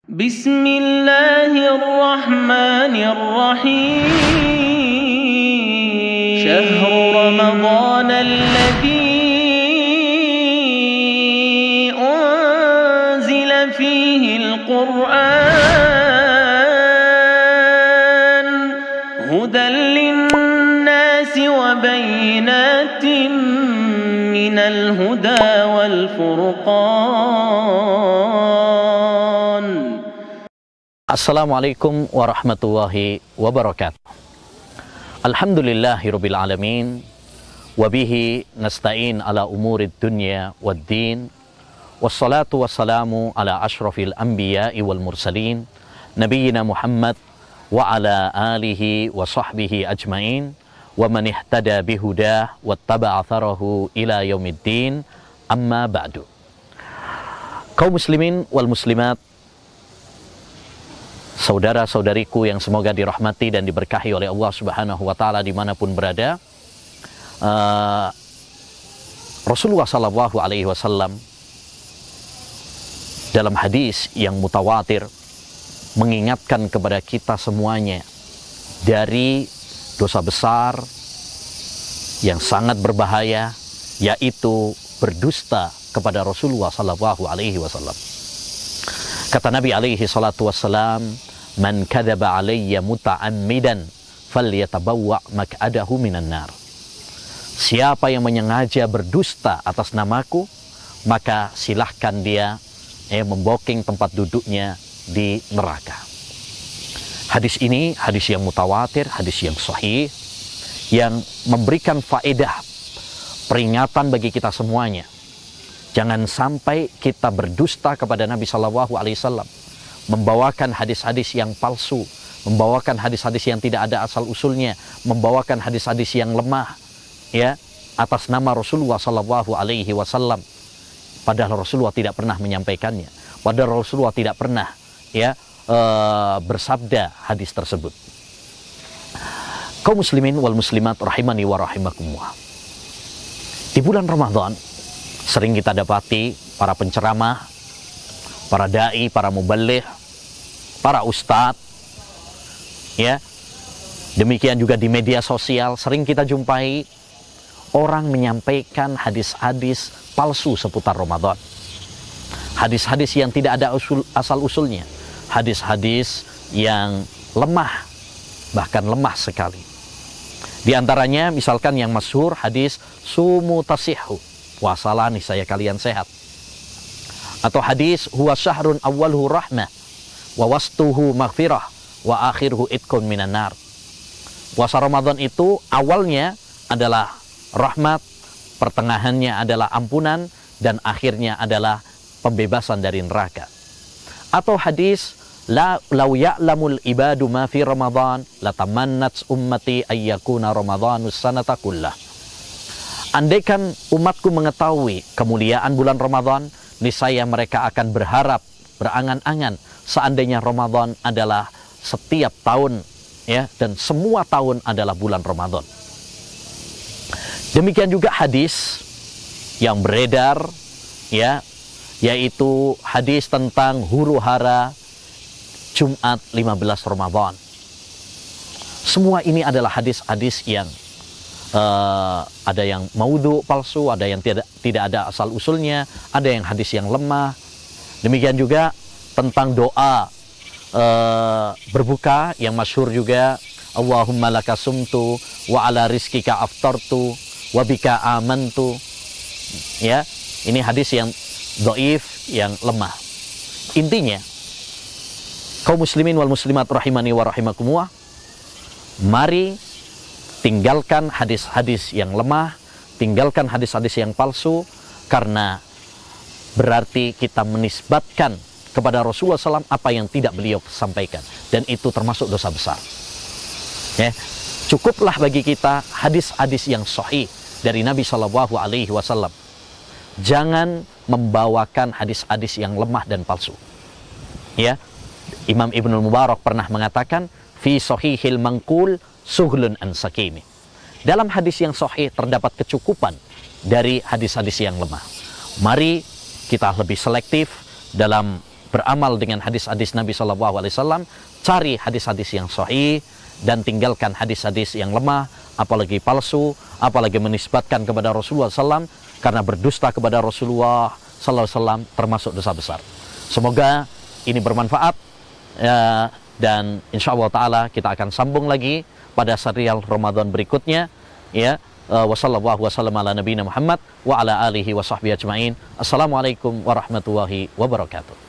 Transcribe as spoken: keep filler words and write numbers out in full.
Bismillahirrahmanirrahim. Syahrul Ramadan alladzi unzila fihi al-Qur'an hudan lin-nasi wa bayyinatin minal huda wal furqan. Assalamualaikum warahmatullahi wabarakatuh. Alhamdulillahirabbil alamin wa bihi nasta'in ala umurid dunya waddin wassalatu wassalamu ala asyrafil anbiya'i wal mursalin nabiyyina Muhammad wa ala alihi wa sahbihi ajmain wa man ihtada bihudah wattaba'a atharahu ila yaumiddin, amma ba'du. Kaum muslimin wal muslimat, saudara-saudariku yang semoga dirahmati dan diberkahi oleh Allah Subhanahu wa Ta'ala dimanapun berada, uh, Rasulullah Sallallahu Alaihi Wasallam dalam hadis yang mutawatir mengingatkan kepada kita semuanya dari dosa besar yang sangat berbahaya, yaitu berdusta kepada Rasulullah Sallallahu Alaihi Wasallam. Kata Nabi alaihi salatu wassalam, "Man kadzaba alayya muta'ammidan falyatabawwa maq'adahu minan nar." Siapa yang menyengaja berdusta atas namaku, maka silahkan dia eh, memboking tempat duduknya di neraka. Hadis ini hadis yang mutawatir, hadis yang sahih, yang memberikan faedah peringatan bagi kita semuanya. Jangan sampai kita berdusta kepada Nabi Shallallahu Alaihi Wasallam, membawakan hadis-hadis yang palsu, membawakan hadis-hadis yang tidak ada asal usulnya, membawakan hadis-hadis yang lemah, ya, atas nama Rasulullah Shallallahu Alaihi Wasallam. Padahal Rasulullah tidak pernah menyampaikannya, padahal Rasulullah tidak pernah, ya, e, bersabda hadis tersebut. Kaum muslimin wal muslimat rahimani wa rahimakumullah. Di bulan Ramadan sering kita dapati para penceramah, para da'i, para muballigh, para ustadz, ya, demikian juga di media sosial sering kita jumpai orang menyampaikan hadis-hadis palsu seputar Ramadan. Hadis-hadis yang tidak ada usul, asal-usulnya, hadis-hadis yang lemah, bahkan lemah sekali. Di antaranya misalkan yang masyhur hadis sumu tasihhu, puasalah nih saya kalian sehat. Atau hadis huwa syahrun awwaluhu rahmah wa wastuhu maghfirah wa akhiruhu itqun minan nar. Puasa Ramadan itu awalnya adalah rahmat, pertengahannya adalah ampunan, dan akhirnya adalah pembebasan dari neraka. Atau hadis la law ya'lamul ibadu ma fi Ramadan latamannat ummati ayyakuna Ramadanus sanata kullah. Andaikan umatku mengetahui kemuliaan bulan Ramadan, niscaya mereka akan berharap, berangan-angan seandainya Ramadan adalah setiap tahun, ya, dan semua tahun adalah bulan Ramadan. Demikian juga hadis yang beredar, ya, yaitu hadis tentang huru-hara Jumat lima belas Ramadan. Semua ini adalah hadis-hadis yang Uh, ada yang maudhu, palsu, ada yang tidak tidak ada asal usulnya, ada yang hadis yang lemah. Demikian juga tentang doa uh, berbuka yang masyhur juga, Allahumma laka sumtu wa ala rizkika aftartu wa bika amantu. Ya, ini hadis yang dhaif, yang lemah. Intinya, kaum muslimin wal muslimat rahimani wa rahimakumullah, mari tinggalkan hadis-hadis yang lemah, tinggalkan hadis-hadis yang palsu, karena berarti kita menisbatkan kepada Rasulullah shallallahu alaihi wasallam apa yang tidak beliau sampaikan, dan itu termasuk dosa besar. Ya, cukuplah bagi kita hadis-hadis yang sahih dari Nabi Shallallahu Alaihi Wasallam. Jangan membawakan hadis-hadis yang lemah dan palsu. Ya, Imam Ibnul Mubarak pernah mengatakan, fi sahihil mangkul suhlun an sakimi. Dalam hadis yang sahih terdapat kecukupan dari hadis-hadis yang lemah. Mari kita lebih selektif dalam beramal dengan hadis-hadis Nabi Shallallahu Alaihi Wasallam, cari hadis-hadis yang sahih dan tinggalkan hadis-hadis yang lemah, apalagi palsu, apalagi menisbatkan kepada Rasulullah Sallallahu Alaihi Wasallam, karena berdusta kepada Rasulullah Sallallahu Alaihi Wasallam termasuk dosa besar. Semoga ini bermanfaat ya, dan insya Allah Taala kita akan sambung lagi pada serial Ramadan berikutnya. Ya, wassallallahu wasallam ala nabiyina Muhammad wa ala alihi wa sahbihi ajma'in. Assalamualaikum warahmatullahi wabarakatuh.